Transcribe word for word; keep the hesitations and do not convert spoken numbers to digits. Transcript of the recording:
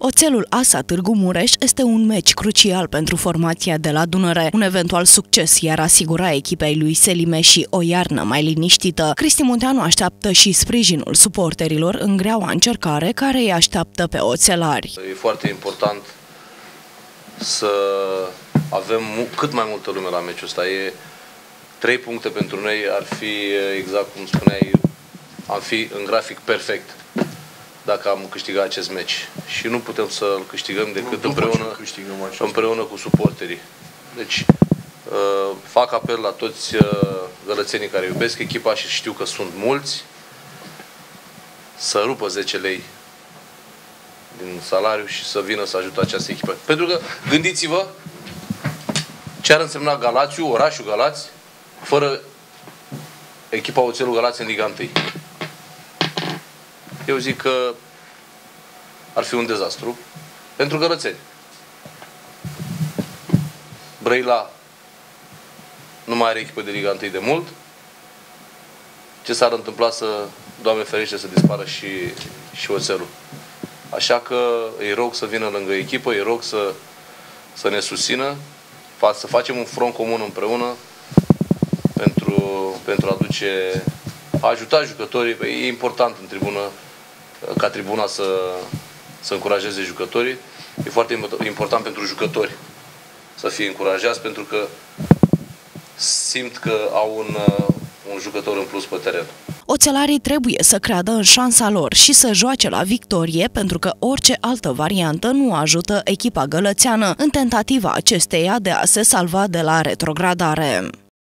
Oțelul Asa Târgu Mureș este un meci crucial pentru formația de la Dunăre. Un eventual succes i-ar asigura echipei lui Selime și o iarnă mai liniștită. Cristi Munteanu așteaptă și sprijinul suporterilor în greaua încercare care îi așteaptă pe oțelari. E foarte important să avem cât mai multă lume la meciul ăsta. E trei puncte pentru noi, ar fi, exact cum spuneai, am fi în grafic perfect dacă am câștigat acest meci. Și nu putem să-l câștigăm decât nu, împreună, nu împreună cu suporterii. Deci uh, fac apel la toți uh, gălățenii care iubesc echipa și știu că sunt mulți, să rupă zece lei din salariu și să vină să ajute această echipă. Pentru că, gândiți-vă ce ar însemna Galațiu, orașul Galați, fără echipa Oțelul Galați în Liga unu. Eu zic că ar fi un dezastru pentru gălățeni. Brăila nu mai are echipă de Liga unu de mult. Ce s-ar întâmpla să, Doamne ferește, să dispară și, și Oțelul. Așa că îi rog să vină lângă echipă, îi rog să, să ne susțină, să facem un front comun împreună pentru, pentru a aduce, a ajuta jucătorii. E important în tribună, ca tribuna să, să încurajeze jucătorii. E foarte important pentru jucători să fie încurajați, pentru că simt că au un, un jucător în plus pe teren. Oțelarii trebuie să creadă în șansa lor și să joace la victorie, pentru că orice altă variantă nu ajută echipa gălățeană în tentativa acesteia de a se salva de la retrogradare.